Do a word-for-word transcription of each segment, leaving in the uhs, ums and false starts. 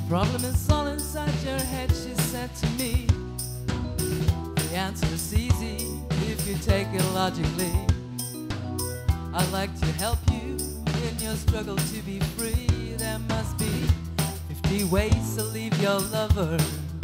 Problem is all inside your head, she said to me. The answer is easy if you take it logically. I'd like to help you in your struggle to be free. There must be fifty ways to leave your lover.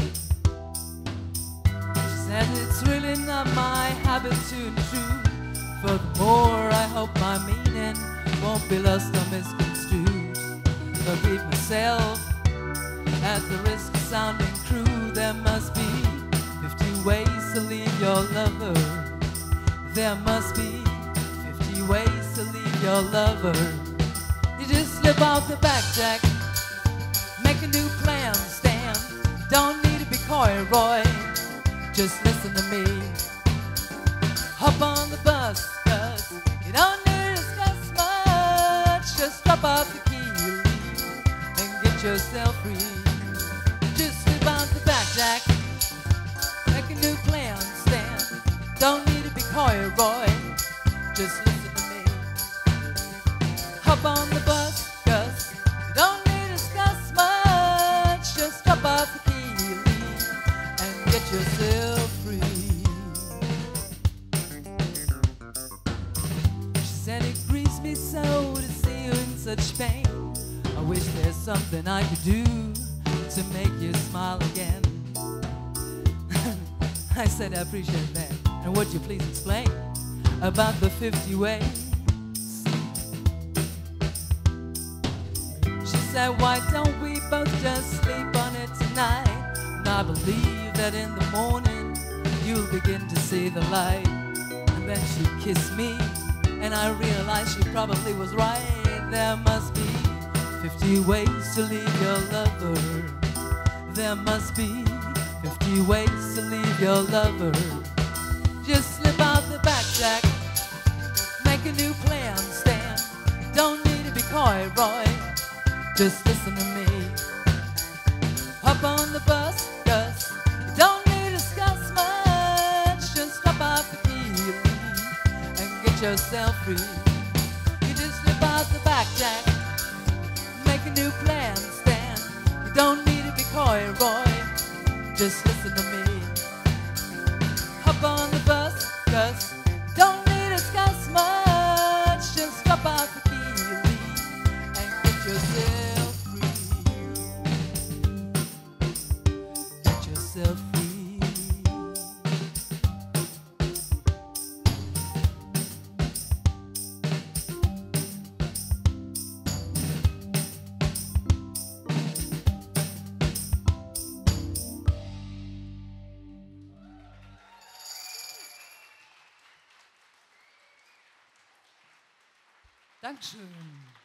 She said it's really not my habit to intrude. Furthermore, I hope my meaning won't be lost or misconstrued. Forgive myself at the risk of sounding crude. There must be fifty ways to leave your lover. There must be fifty ways to leave your lover. You just slip off the back, Jack. Make a new plan, Stan. Don't need to be coy, Roy. Just listen to me. Hop on the bus, cause you don't need to discuss much. Just drop off the key, you leave, and get yourself free. Just slip out the back, Jack. Make a new plan, Stan. Don't need to be coy, Roy. Just listen to me. Hop on the bus, cause you don't need to discuss much. Just drop off the key, you leave, and get yourself free. Said it grieves me so to see you in such pain. I wish there's something I could do to make you smile again. I said I appreciate that. And would you please explain about the fifty ways? She said, why don't we both just sleep on it tonight? And I believe that in the morning you'll begin to see the light. And then she kissed me, and I realized she probably was right. There must be fifty ways to leave your lover. There must be fifty ways to leave your lover. Just slip out the back, Jack. Make a new plan, Stan. Don't need to be coy, Roy. Just listen to me. Hop on the bus, cause you don't need to discuss much. Just hop off the key and get yourself free. You just slip out the back, Jack. Make a new plan, Stan. You don't need to be coy, Roy. Just listen to me. Hop on the bus, cause you don't need to discuss much. Just drop out the key, leave, and get yourself free. Get yourself free. Dankeschön.